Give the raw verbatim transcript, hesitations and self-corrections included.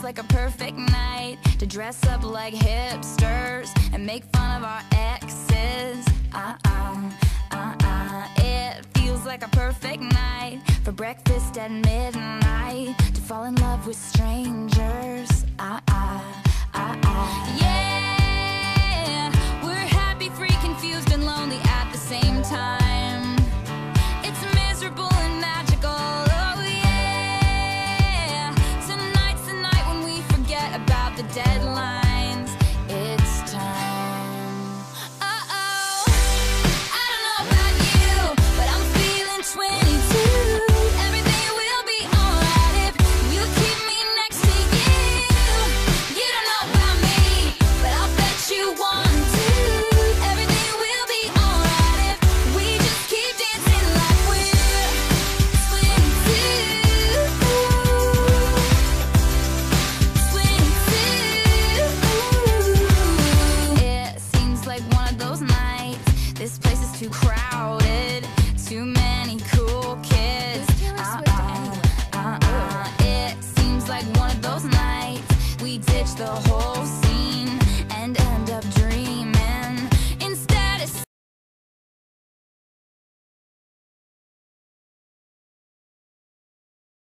like a perfect night to dress up like hipsters and make fun of our exes. Uh-uh, uh-uh. It feels like a perfect night for breakfast at midnight to fall in love with strangers. Uh-uh, uh-uh. Yeah.